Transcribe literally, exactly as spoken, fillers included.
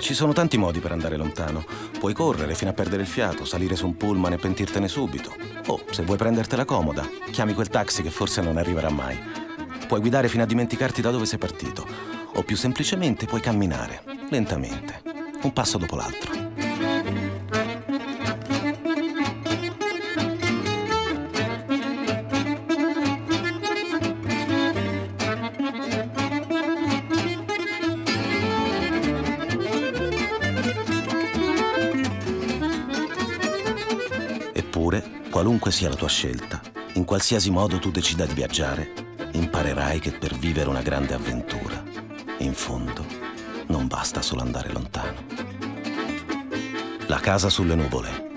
Ci sono tanti modi per andare lontano. Puoi correre fino a perdere il fiato, salire su un pullman e pentirtene subito. O, se vuoi prendertela comoda, chiami quel taxi che forse non arriverà mai. Puoi guidare fino a dimenticarti da dove sei partito. O più semplicemente puoi camminare, lentamente, un passo dopo l'altro. Eppure, qualunque sia la tua scelta, in qualsiasi modo tu decida di viaggiare, imparerai che per vivere una grande avventura, in fondo, non basta solo andare lontano. La casa sulle nuvole.